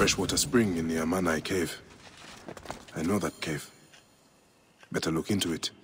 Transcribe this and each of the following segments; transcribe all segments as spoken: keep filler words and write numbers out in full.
freshwater spring in the Amanai cave. I know that cave. Better look into it.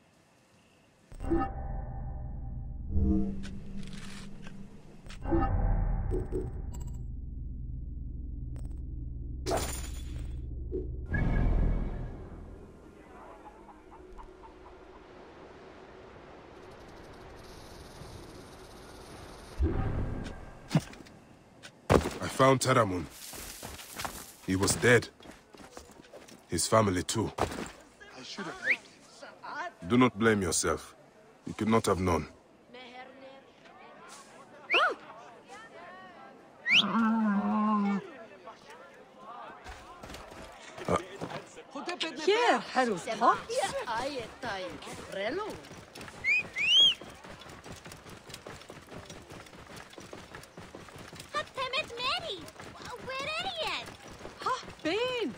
I found Taramun. He was dead. His family too. I should have helped. Do not blame yourself. You could not have known. Here, Harold Potts. Ha, Ben.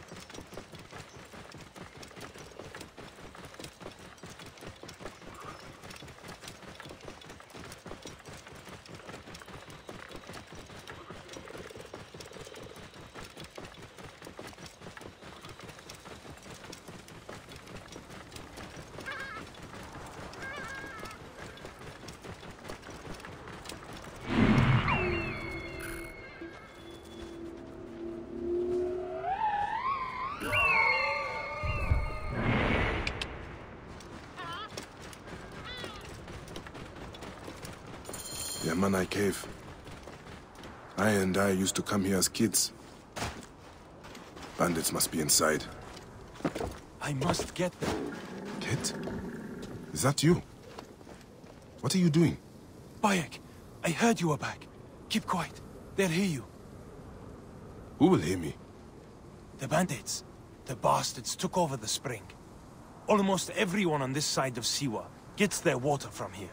The Amanai cave. I and I used to come here as kids. Bandits must be inside. I must get them. Kit? Is that you? What are you doing? Bayek, I heard you were back. Keep quiet. They'll hear you. Who will hear me? The bandits. The bastards took over the spring. Almost everyone on this side of Siwa gets their water from here.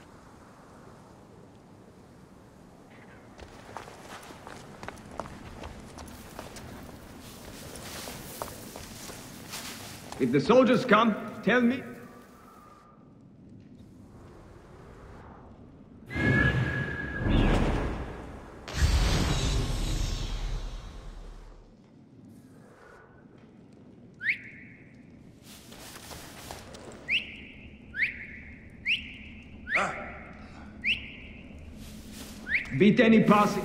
If the soldiers come, tell me. Ah. Beat any passing.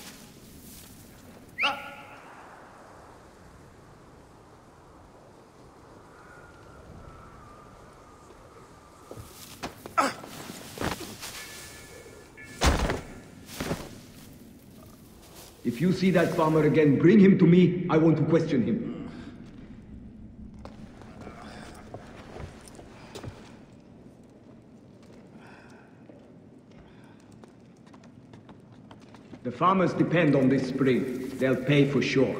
If you see that farmer again, bring him to me. I want to question him. The farmers depend on this spring. They'll pay for sure.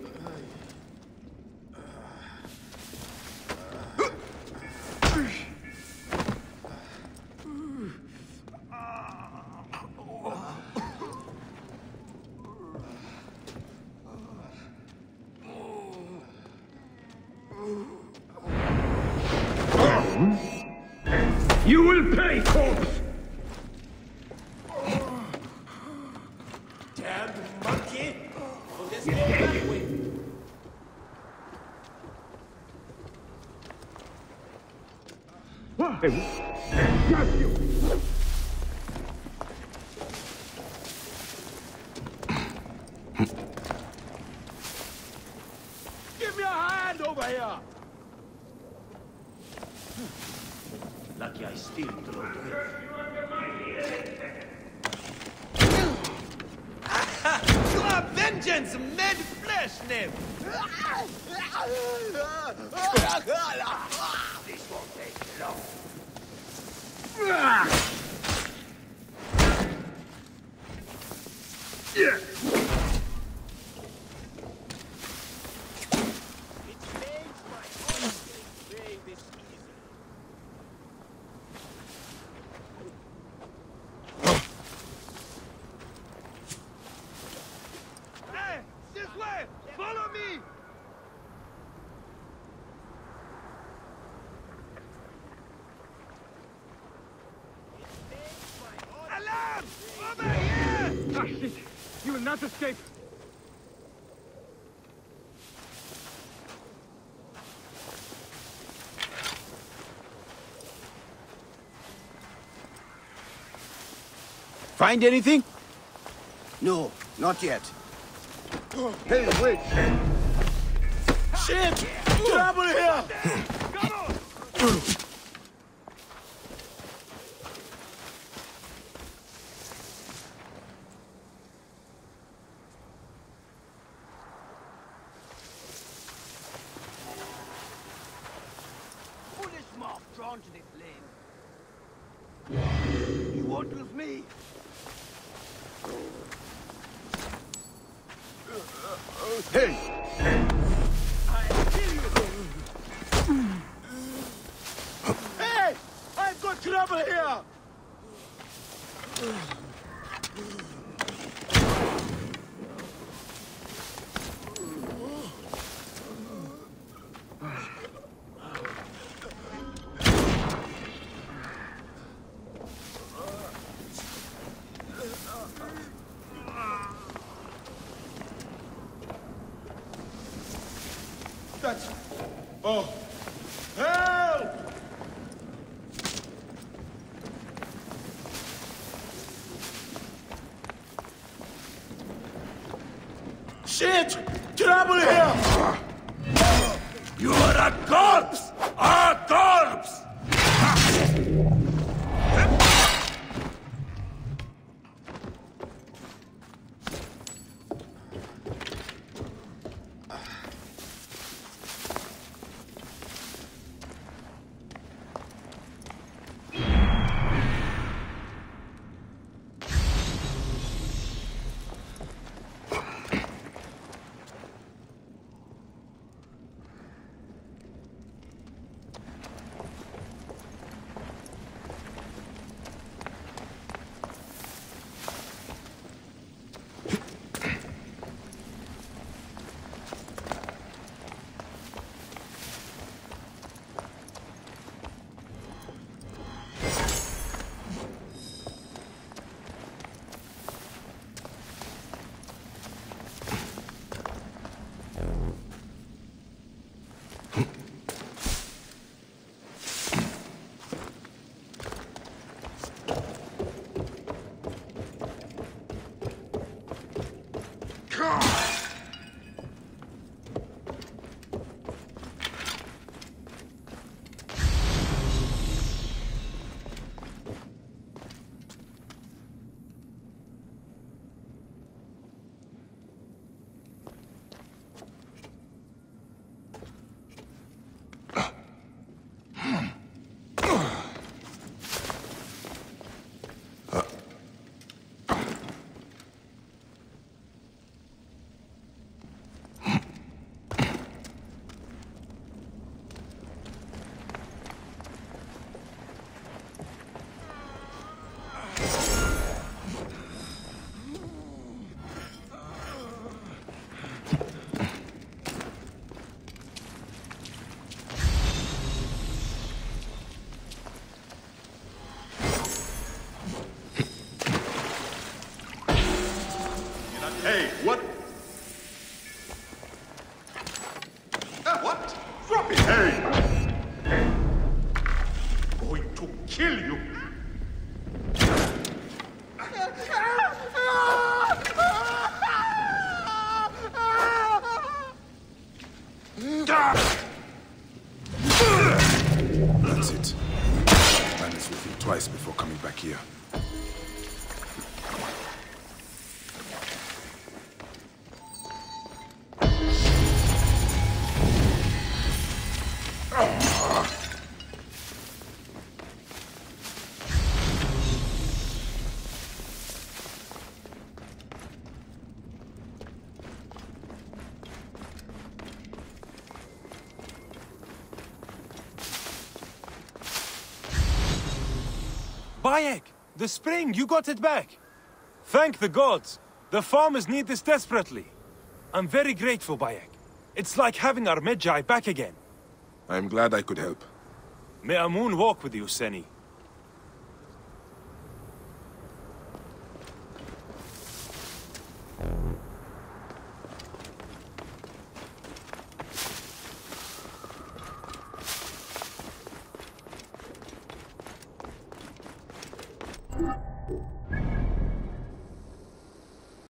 You will pay, corpse! Damn monkey! Will this go dead. that way? I got you! Give me a hand over here! Lucky I still don't live. You are vengeance made flesh, Nib! This won't take long. Yeah. Follow me! Alarm! Over here! Ah, shit! You will not escape! Find anything? No, not yet. Hey, wait! Shit! Trouble here! Foolish mob drawn to the flame. You won't lose me. Hey! I'll kill you. Hey! I've got trouble here! That's... Oh! Help! Shit! Trouble here! You are a corpse! A corpse! Hey, what? Ah, what? Drop it! Hey! Going to kill you! That's it. Man is with him twice before coming back here. Bayek! The spring! You got it back! Thank the gods! The farmers need this desperately. I'm very grateful, Bayek. It's like having our Medjay back again. I am glad I could help. May Amun walk with you, Seni.